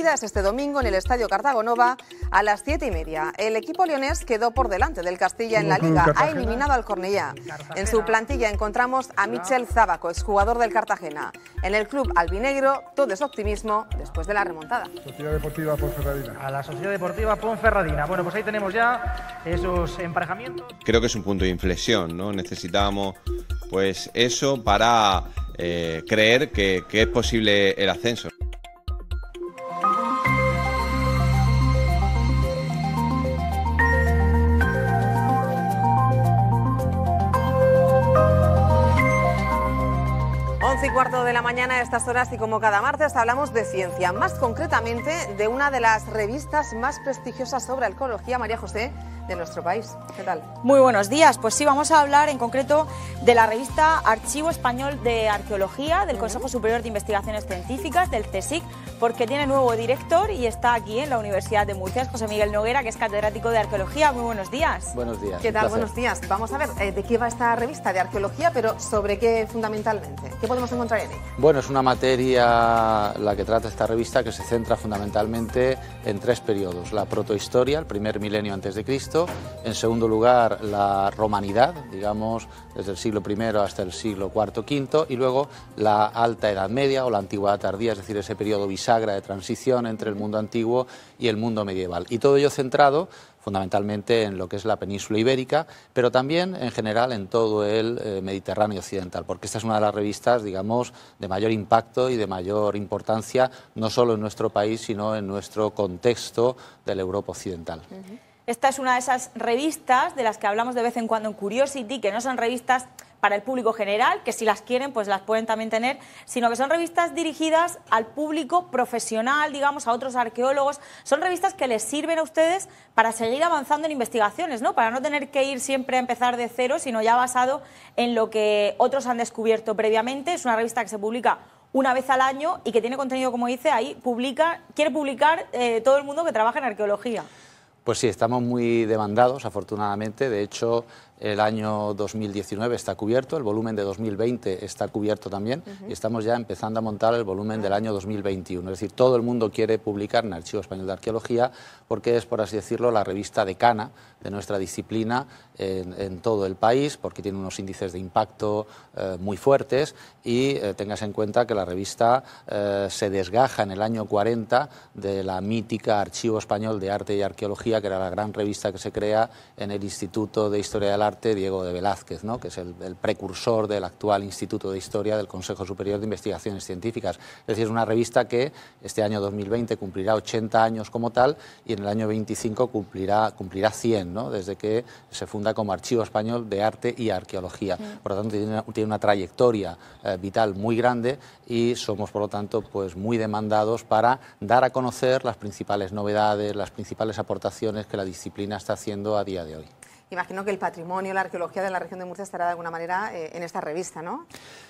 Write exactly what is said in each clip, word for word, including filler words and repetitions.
partida es este domingo en el Estadio Cartago Nova a las siete y media. El equipo leonés quedó por delante del Castilla en la Liga, ha eliminado al Cornellá. En su plantilla encontramos a Michel Zábaco, exjugador del Cartagena. En el club albinegro todo es optimismo después de la remontada. Sociedad Deportiva Ponferradina. A la Sociedad Deportiva Ponferradina. Bueno, pues ahí tenemos ya esos emparejamientos. Creo que es un punto de inflexión, ¿no? Necesitábamos pues eso para eh, creer que, que es posible el ascenso. once y cuarto de la mañana a estas horas y como cada martes hablamos de ciencia, más concretamente de una de las revistas más prestigiosas sobre arqueología, María José, de nuestro país. ¿Qué tal? Muy buenos días. Pues sí, vamos a hablar en concreto de la revista Archivo Español de Arqueología del Consejo Superior de Investigaciones Científicas, del CSIC, porque tiene nuevo director y está aquí en la Universidad de Murcia, es José Miguel Noguera, que es catedrático de Arqueología. Muy buenos días. Buenos días. ¿Qué tal? Buenos días. Vamos a ver eh, de qué va esta revista de arqueología, pero sobre qué fundamentalmente. ¿Qué podemos encontrar en ella? Bueno, es una materia la que trata esta revista que se centra fundamentalmente en tres periodos. La protohistoria, el primer milenio antes de Cristo. En segundo lugar, la romanidad, digamos, desde el siglo primero hasta el siglo cuarto quinto. Y luego la alta edad media o la antigüedad tardía, es decir, ese periodo bisagra de transición entre el mundo antiguo y el mundo medieval. Y todo ello centrado fundamentalmente en lo que es la península ibérica, pero también en general en todo el eh, Mediterráneo occidental, porque esta es una de las revistas, digamos, de mayor impacto y de mayor importancia, no solo en nuestro país, sino en nuestro contexto de la Europa occidental. Uh-huh. Esta es una de esas revistas de las que hablamos de vez en cuando en Curiosity, que no son revistas para el público general, que si las quieren pues las pueden también tener, sino que son revistas dirigidas al público profesional, digamos, a otros arqueólogos. Son revistas que les sirven a ustedes para seguir avanzando en investigaciones, ¿no? Para no tener que ir siempre a empezar de cero, sino ya basado en lo que otros han descubierto previamente. Es una revista que se publica una vez al año y que tiene contenido, como dice, ahí publica, quiere publicar eh, todo el mundo que trabaja en arqueología. Pues sí, estamos muy demandados, afortunadamente. De hecho, el año dos mil diecinueve está cubierto, el volumen de dos mil veinte está cubierto también, uh-huh. y estamos ya empezando a montar el volumen del año dos mil veintiuno. Es decir, todo el mundo quiere publicar en Archivo Español de Arqueología porque es, por así decirlo, la revista decana de nuestra disciplina en, en todo el país, porque tiene unos índices de impacto eh, muy fuertes y eh, tengas en cuenta que la revista eh, se desgaja en el año cuarenta de la mítica Archivo Español de Arte y Arqueología, que era la gran revista que se crea en el Instituto de Historia del Arte Diego de Velázquez, ¿no? Que es el, el precursor del actual Instituto de Historia del Consejo Superior de Investigaciones Científicas. Es decir, es una revista que este año dos mil veinte cumplirá ochenta años como tal y en el año veinticinco cumplirá, cumplirá cien, ¿no? Desde que se funda como Archivo Español de Arte y Arqueología. Sí. Por lo tanto, tiene una, tiene una trayectoria eh, vital muy grande y somos, por lo tanto, pues muy demandados para dar a conocer las principales novedades, las principales aportaciones que la disciplina está haciendo a día de hoy. Imagino que el patrimonio, la arqueología de la región de Murcia estará de alguna manera eh, en esta revista, ¿no?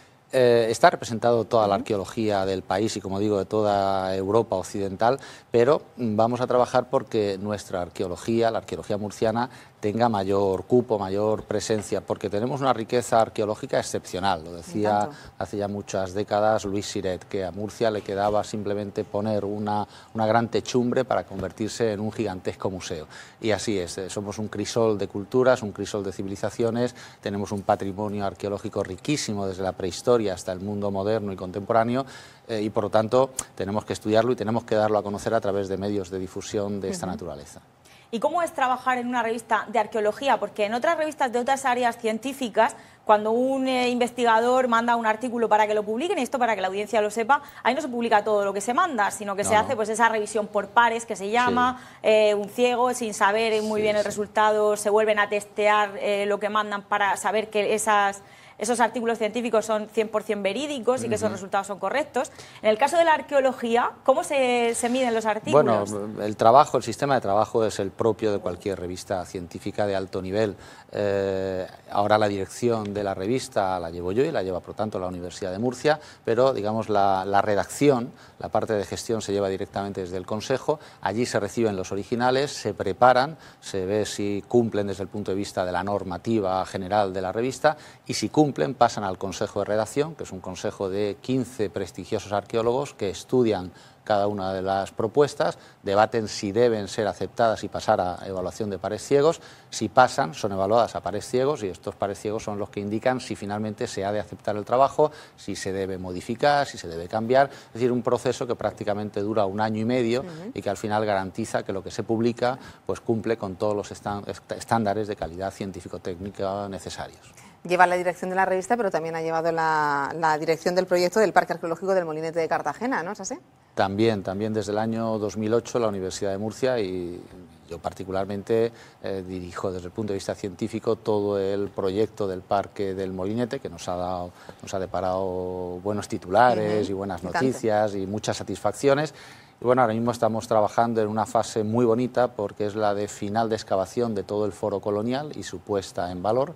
Eh, está representado toda la arqueología del país y, como digo, de toda Europa occidental, pero vamos a trabajar porque nuestra arqueología, la arqueología murciana, tenga mayor cupo, mayor presencia, porque tenemos una riqueza arqueológica excepcional. Lo decía hace ya muchas décadas Luis Siret, que a Murcia le quedaba simplemente poner una, una gran techumbre para convertirse en un gigantesco museo. Y así es, somos un crisol de culturas, un crisol de civilizaciones, tenemos un patrimonio arqueológico riquísimo desde la prehistoria hasta el mundo moderno y contemporáneo, eh, y por lo tanto tenemos que estudiarlo y tenemos que darlo a conocer a través de medios de difusión de esta uh-huh. naturaleza. ¿Y cómo es trabajar en una revista de arqueología? Porque en otras revistas de otras áreas científicas, cuando un eh, investigador manda un artículo para que lo publiquen, y esto para que la audiencia lo sepa, ahí no se publica todo lo que se manda, sino que no, se hace pues esa revisión por pares, que se llama, sí. eh, un ciego, sin saber muy sí, bien el sí. resultado, se vuelven a testear eh, lo que mandan para saber que esas... esos artículos científicos son cien por cien verídicos y que esos resultados son correctos. En el caso de la arqueología, ¿cómo se, se miden los artículos? Bueno, el trabajo, el sistema de trabajo es el propio de cualquier revista científica de alto nivel. Eh, ahora la dirección de la revista la llevo yo y la lleva, por tanto, la Universidad de Murcia, pero, digamos, la, la redacción, la parte de gestión se lleva directamente desde el Consejo. Allí se reciben los originales, se preparan, se ve si cumplen desde el punto de vista de la normativa general de la revista y si cumplen cumplen pasan al Consejo de Redacción, que es un consejo de quince prestigiosos arqueólogos que estudian cada una de las propuestas, debaten si deben ser aceptadas y pasar a evaluación de pares ciegos. Si pasan, son evaluadas a pares ciegos y estos pares ciegos son los que indican si finalmente se ha de aceptar el trabajo, si se debe modificar, si se debe cambiar. Es decir, un proceso que prácticamente dura un año y medio uh-huh. y que al final garantiza que lo que se publica pues cumple con todos los estándares de calidad científico-técnica necesarios. Lleva la dirección de la revista, pero también ha llevado la, la dirección del proyecto del Parque Arqueológico del Molinete de Cartagena, ¿no es así? También, también desde el año dos mil ocho la Universidad de Murcia, y yo particularmente eh, dirijo desde el punto de vista científico todo el proyecto del Parque del Molinete, que nos ha dado, nos ha deparado buenos titulares uh-huh. y buenas noticias y muchas satisfacciones. Y bueno, ahora mismo estamos trabajando en una fase muy bonita porque es la de final de excavación de todo el foro colonial y su puesta en valor,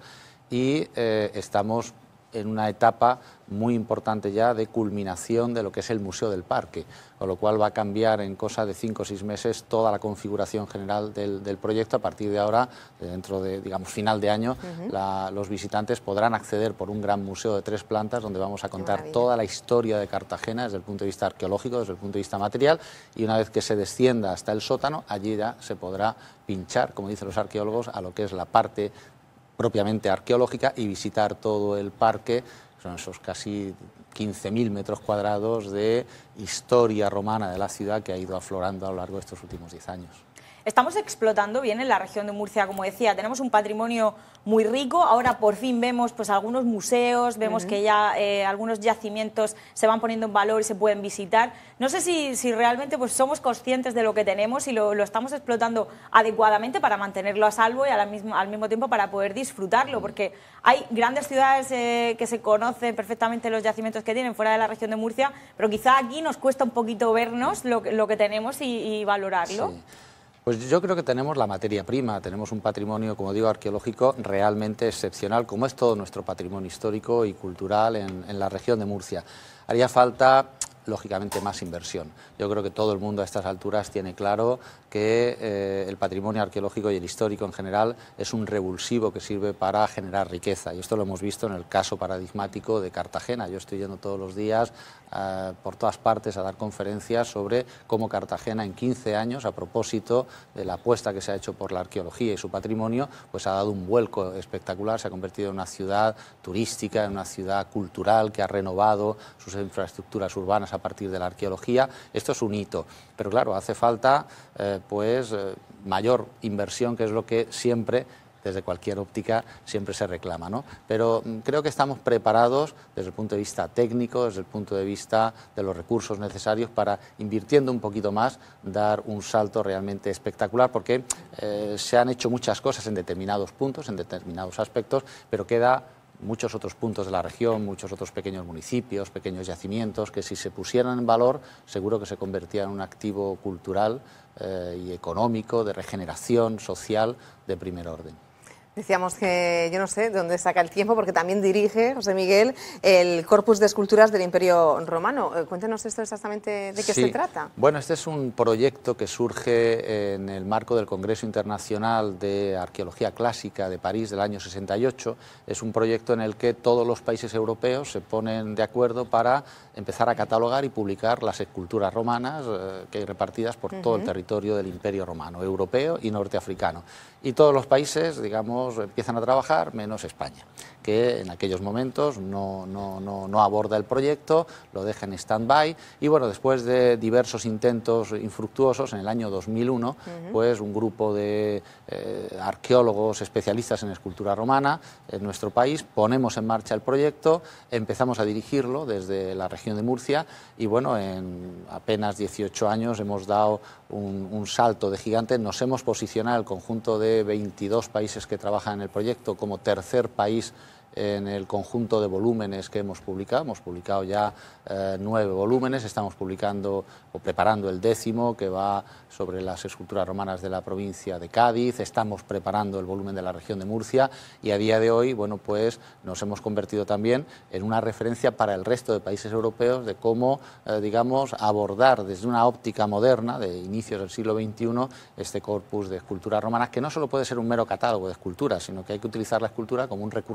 y eh, estamos en una etapa muy importante ya de culminación de lo que es el Museo del Parque, con lo cual va a cambiar en cosa de cinco o seis meses toda la configuración general del, del proyecto. A partir de ahora, dentro de, digamos, final de año, uh-huh. la, los visitantes podrán acceder por un gran museo de tres plantas donde vamos a contar toda la historia de Cartagena desde el punto de vista arqueológico, desde el punto de vista material, y una vez que se descienda hasta el sótano, allí ya se podrá pinchar, como dicen los arqueólogos, a lo que es la parte propiamente arqueológica y visitar todo el parque. Son esos casi quince mil metros cuadrados de historia romana de la ciudad que ha ido aflorando a lo largo de estos últimos diez años. Estamos explotando bien en la región de Murcia, como decía, tenemos un patrimonio muy rico. Ahora por fin vemos pues algunos museos, vemos uh-huh. que ya eh, algunos yacimientos se van poniendo en valor y se pueden visitar. No sé si, si realmente pues somos conscientes de lo que tenemos y lo, lo estamos explotando adecuadamente para mantenerlo a salvo y al mismo, al mismo tiempo para poder disfrutarlo, porque hay grandes ciudades eh, que se conocen perfectamente los yacimientos que tienen fuera de la región de Murcia, pero quizá aquí nos cuesta un poquito vernos lo, lo que tenemos y, y valorarlo. Sí. Pues yo creo que tenemos la materia prima, tenemos un patrimonio, como digo, arqueológico realmente excepcional, como es todo nuestro patrimonio histórico y cultural en, en la región de Murcia. Haría falta, lógicamente, más inversión. Yo creo que todo el mundo a estas alturas tiene claro que eh, el patrimonio arqueológico y el histórico en general es un revulsivo que sirve para generar riqueza, y esto lo hemos visto en el caso paradigmático de Cartagena. Yo estoy yendo todos los días eh, por todas partes a dar conferencias sobre cómo Cartagena en quince años, a propósito de la apuesta que se ha hecho por la arqueología y su patrimonio, pues ha dado un vuelco espectacular, se ha convertido en una ciudad turística, en una ciudad cultural que ha renovado sus infraestructuras urbanas a partir de la arqueología. Esto es un hito, pero claro, hace falta eh, pues eh, mayor inversión, que es lo que siempre, desde cualquier óptica, siempre se reclama, ¿no? Pero mm, creo que estamos preparados desde el punto de vista técnico, desde el punto de vista de los recursos necesarios para, invirtiendo un poquito más, dar un salto realmente espectacular, porque eh, se han hecho muchas cosas en determinados puntos, en determinados aspectos, pero queda muchos otros puntos de la región, muchos otros pequeños municipios, pequeños yacimientos, que si se pusieran en valor seguro que se convertían en un activo cultural eh, y económico, de regeneración social de primer orden. Decíamos que yo no sé de dónde saca el tiempo, porque también dirige, José Miguel, el Corpus de Esculturas del Imperio Romano. Cuéntenos esto exactamente de qué sí. se trata. Bueno, este es un proyecto que surge en el marco del Congreso Internacional de Arqueología Clásica de París del año sesenta y ocho. Es un proyecto en el que todos los países europeos se ponen de acuerdo para empezar a catalogar y publicar las esculturas romanas eh, que hay repartidas por uh-huh. todo el territorio del Imperio Romano, europeo y norteafricano. Y todos los países, digamos, empiezan a trabajar, menos España, que en aquellos momentos no, no, no, no aborda el proyecto, lo deja en stand-by, y bueno, después de diversos intentos infructuosos, en el año dos mil uno, uh-huh. pues un grupo de eh, arqueólogos especialistas en escultura romana en nuestro país ponemos en marcha el proyecto, empezamos a dirigirlo desde la región de Murcia, y bueno, en apenas dieciocho años hemos dado un, un salto de gigante. Nos hemos posicionado el conjunto de veintidós países que trabajan en el proyecto como tercer país en el conjunto de volúmenes que hemos publicado. Hemos publicado ya eh, nueve volúmenes, estamos publicando o preparando el décimo, que va sobre las esculturas romanas de la provincia de Cádiz, estamos preparando el volumen de la región de Murcia, y a día de hoy, bueno, pues nos hemos convertido también en una referencia para el resto de países europeos de cómo, eh, digamos, abordar desde una óptica moderna de inicios del siglo veintiuno este corpus de esculturas romanas, que no solo puede ser un mero catálogo de esculturas, sino que hay que utilizar la escultura como un recurso histórico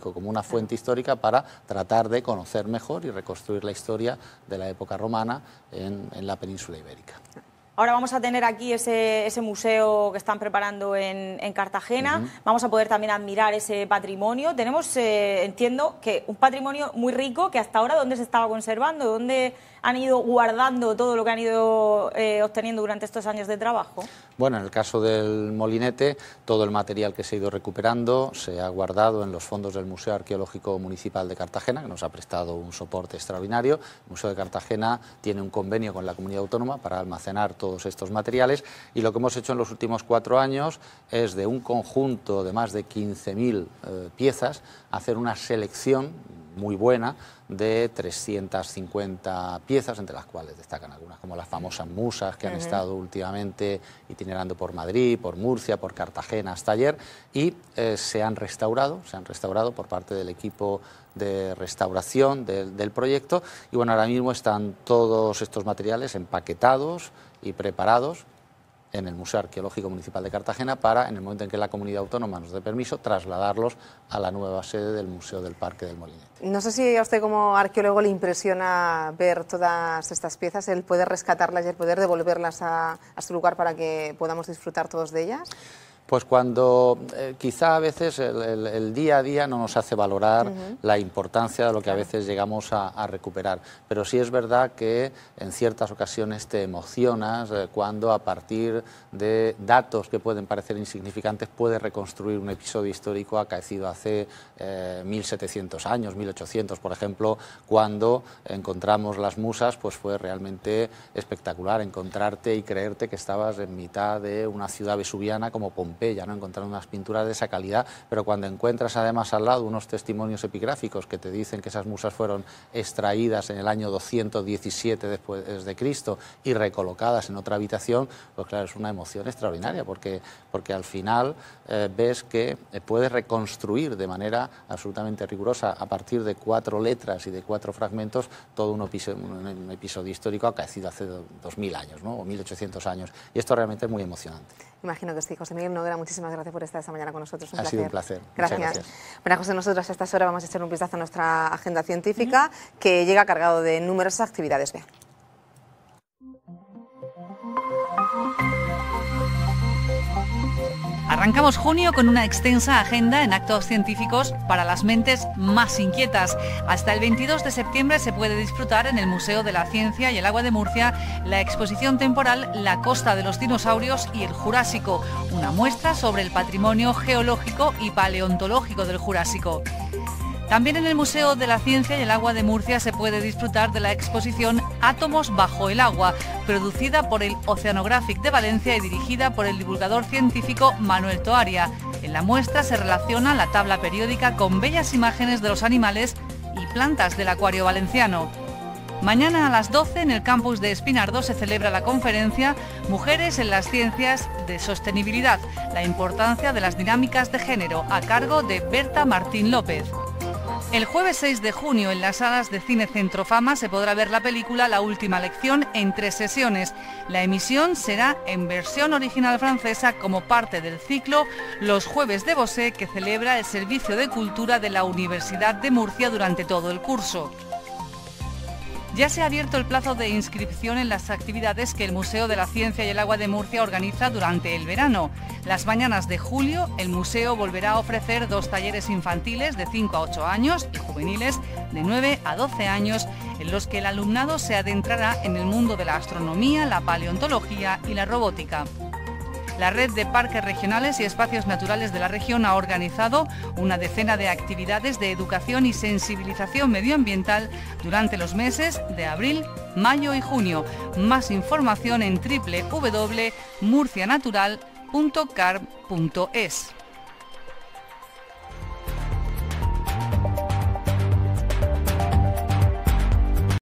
arqueológico como una fuente histórica para tratar de conocer mejor y reconstruir la historia de la época romana en, en la península ibérica. Ahora vamos a tener aquí ese, ese museo que están preparando en, en Cartagena. Uh-huh. Vamos a poder también admirar ese patrimonio. Tenemos, eh, entiendo, que un patrimonio muy rico que hasta ahora, ¿dónde se estaba conservando? ¿Dónde han ido guardando todo lo que han ido eh, obteniendo durante estos años de trabajo? Bueno, en el caso del molinete, todo el material que se ha ido recuperando se ha guardado en los fondos del Museo Arqueológico Municipal de Cartagena, que nos ha prestado un soporte extraordinario. El Museo de Cartagena tiene un convenio con la comunidad autónoma para almacenar todos estos materiales, y lo que hemos hecho en los últimos cuatro años es, de un conjunto de más de quince mil eh, piezas, hacer una selección muy buena de trescientas cincuenta piezas, entre las cuales destacan algunas como las famosas musas que han uh-huh. estado últimamente itinerando por Madrid, por Murcia, por Cartagena hasta ayer, y eh, se han restaurado, se han restaurado por parte del equipo de restauración del, del proyecto, y bueno, ahora mismo están todos estos materiales empaquetados y preparados en el Museo Arqueológico Municipal de Cartagena para, en el momento en que la comunidad autónoma nos dé permiso, trasladarlos a la nueva sede del Museo del Parque del Molinete. No sé si a usted como arqueólogo le impresiona ver todas estas piezas, el poder rescatarlas y el poder devolverlas a, a su lugar para que podamos disfrutar todos de ellas. Pues cuando eh, quizá a veces el, el, el día a día no nos hace valorar uh-huh. la importancia de lo que a veces llegamos a, a recuperar, pero sí es verdad que en ciertas ocasiones te emocionas eh, cuando a partir de datos que pueden parecer insignificantes puedes reconstruir un episodio histórico acaecido hace eh, mil setecientos años, mil ochocientos, por ejemplo, cuando encontramos las musas, pues fue realmente espectacular encontrarte y creerte que estabas en mitad de una ciudad vesuviana como Pompeya. Ya no encontrar unas pinturas de esa calidad, pero cuando encuentras además al lado unos testimonios epigráficos que te dicen que esas musas fueron extraídas en el año doscientos diecisiete después de Cristo y recolocadas en otra habitación, pues claro, es una emoción extraordinaria, porque, porque al final eh, ves que puedes reconstruir de manera absolutamente rigurosa, a partir de cuatro letras y de cuatro fragmentos, todo un episodio, un episodio histórico acaecido hace dos mil años, ¿no? O mil ochocientos años, y esto realmente es muy emocionante. Imagino que sí. José Miguel Noguera, muchísimas gracias por estar esta mañana con nosotros. Un ha placer. sido un placer. Gracias. gracias. Bueno, José, nosotros a estas horas vamos a echar un vistazo a nuestra agenda científica, uh-huh. que llega cargado de numerosas actividades. Vean. Arrancamos junio con una extensa agenda en actos científicos para las mentes más inquietas. Hasta el veintidós de septiembre se puede disfrutar en el Museo de la Ciencia y el Agua de Murcia la exposición temporal La Costa de los Dinosaurios y el Jurásico, una muestra sobre el patrimonio geológico y paleontológico del Jurásico. También en el Museo de la Ciencia y el Agua de Murcia se puede disfrutar de la exposición Átomos bajo el agua, producida por el Oceanographic de Valencia y dirigida por el divulgador científico Manuel Toaria. En la muestra se relaciona la tabla periódica con bellas imágenes de los animales y plantas del acuario valenciano. Mañana a las doce en el campus de Espinardo se celebra la conferencia Mujeres en las Ciencias de Sostenibilidad, la importancia de las dinámicas de género, a cargo de Berta Martín López. El jueves seis de junio en las salas de Cine Centrofama se podrá ver la película La Última Lección en tres sesiones. La emisión será en versión original francesa como parte del ciclo Los Jueves de Bosé, que celebra el Servicio de Cultura de la Universidad de Murcia durante todo el curso. Ya se ha abierto el plazo de inscripción en las actividades que el Museo de la Ciencia y el Agua de Murcia organiza durante el verano. Las mañanas de julio, el museo volverá a ofrecer dos talleres infantiles de cinco a ocho años y juveniles de nueve a doce años, en los que el alumnado se adentrará en el mundo de la astronomía, la paleontología y la robótica. La red de parques regionales y espacios naturales de la región ha organizado una decena de actividades de educación y sensibilización medioambiental durante los meses de abril, mayo y junio. Más información en doble u doble u doble u punto murcianatural punto carp punto es.